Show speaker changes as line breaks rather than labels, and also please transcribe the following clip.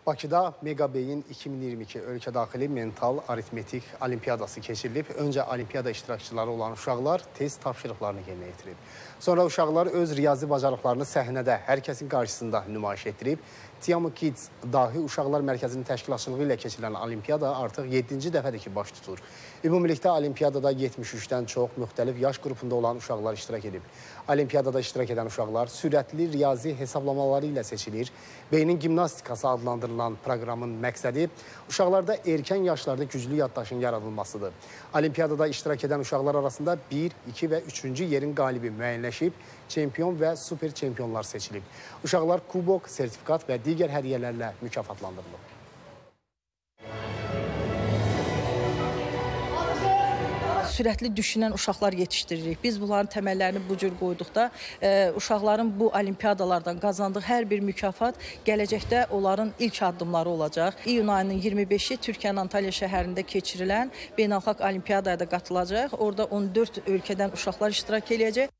Bakıda Megabeyin 2022 ölkə daxili mental aritmetik olimpiyadası keçirilib. Öncə olimpiyada iştirakçıları olan uşaqlar test tapşırıqlarını yerinə yetirib. Sonra uşaqlar öz riyazi bacarıqlarını səhnədə hər kəsin qarşısında nümayiş etdirib. Tiamu Kids Dahi Uşaqlar Mərkəzinin təşkilatçılığı ilə keçirilən olimpiyada artıq 7-ci dəfədir ki, baş tutur. Ümumilikdə olimpiyadada 73-dən çox müxtəlif yaş qrupunda olan uşaqlar iştirak edib. Olimpiyadada iştirak edən uşaqlar sürətli riyazi hesablamaları ilə seçilir. Beynin gimnastikası adlandırılan proqramın məqsədi uşaqlarda erkən yaşlarda güclü yaddaşın yaradılmasıdır. Olimpiyadada iştirak edən uşaqlar arasında 1, 2 və 3-cü yerin qalibi müəyyənləşib, çempion və super çempionlar seçilib. Uşaqlar kubok, sertifikat və digər hədiyyələrlə mükafatlandırılıb.
Sürətli düşünən uşaqlar yetişdiririk. Biz bunların təməllərini bu cür qoyduqda uşaqların bu olimpiyadalardan qazandığı hər bir mükafat gələcəkdə onların ilk addımları olacaq. İyun ayının 25-i Türkiyənin Antalya şəhərində keçirilən beynəlxalq olimpiyadaya da qatılacaq. Orada 14 ölkədən uşaqlar iştirak edəcək.